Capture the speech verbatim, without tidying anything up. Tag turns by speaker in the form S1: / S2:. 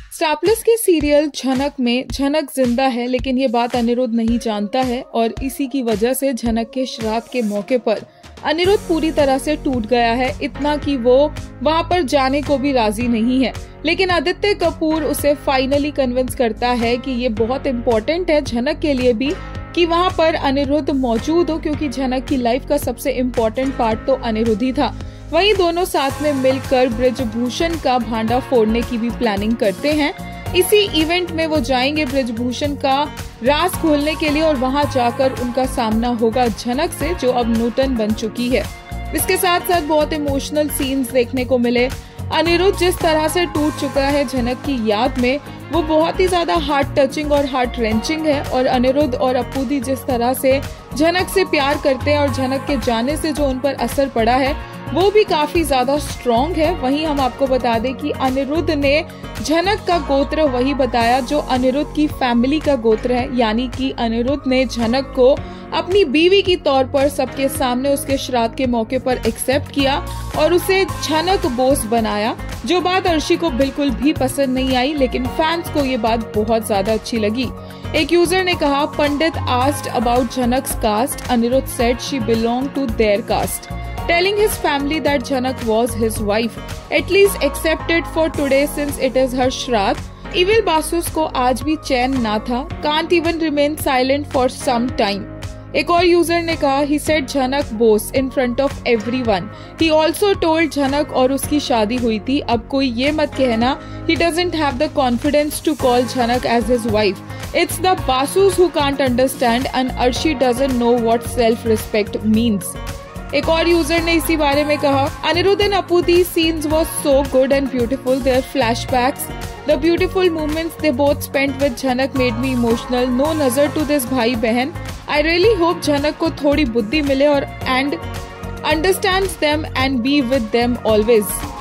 S1: Star plus के serial झनक में झनक जिंदा है, लेकिन ये बात अनिरुद्ध नहीं जानता है और इसी की वजह से झनक के श्राद्ध के मौके पर अनिरुद्ध पूरी तरह से टूट गया है, इतना कि वो वहां पर जाने को भी राजी नहीं है। लेकिन आदित्य कपूर उसे फाइनली कन्विंस करता है कि ये बहुत इम्पोर्टेंट है झनक के लिए भी कि वहां पर अनिरुद्ध मौजूद हो, क्योंकि झनक की लाइफ का सबसे इम्पोर्टेंट पार्ट तो अनिरुद्ध ही था। वहीं दोनों साथ में मिलकर ब्रिजभूषण का भांडा फोड़ने की भी प्लानिंग करते हैं। इसी इवेंट में वो जाएंगे ब्रिजभूषण का राज खोलने के लिए और वहां जाकर उनका सामना होगा झनक से, जो अब नूतन बन चुकी है। इसके साथ साथ बहुत इमोशनल सीन्स देखने को मिले। अनिरुद्ध जिस तरह से टूट चुका है झनक की याद में, वो बहुत ही ज्यादा हार्ट टचिंग और हार्ट रेंचिंग है। और अनिरुद्ध और अप्पू दी जिस तरह से झनक से प्यार करते हैं और झनक के जाने से जो उन पर असर पड़ा है वो भी काफी ज्यादा स्ट्रॉन्ग है। वहीं हम आपको बता दें कि अनिरुद्ध ने झनक का गोत्र वही बताया जो अनिरुद्ध की फैमिली का गोत्र है, यानी कि अनिरुद्ध ने झनक को अपनी बीवी की तौर पर सबके सामने उसके श्राद्ध के मौके पर एक्सेप्ट किया और उसे झनक बोस बनाया, जो बात अर्शी को बिल्कुल भी पसंद नहीं आई, लेकिन फैंस को ये बात बहुत ज्यादा अच्छी लगी। एक यूजर ने कहा, pandit asked about Jhanak's caste, Aniruddh said she belong to their caste, telling his family that Jhanak was his wife. At least accept it for today since it is her shraddh. Evil Basus को आज भी चैन ना था, can't even remain silent for some time. एक और user ने कहा, he said Jhanak boss in front of everyone. He also told Jhanak और उसकी शादी हुई थी। अब कोई ये मत कहना he doesn't have the confidence to call Jhanak as his wife. It's the Basus who can't understand and Arshi doesn't know what self-respect means. एक और यूजर ने इसी बारे में कहा, Aniruddh and Appu the scenes was so good and beautiful, their flashbacks, the beautiful moments they both spent with Jhanak made me emotional, no नजर to this भाई बहन, आई रियली होप झनक को थोड़ी बुद्धि मिले और and understands them and be with them always.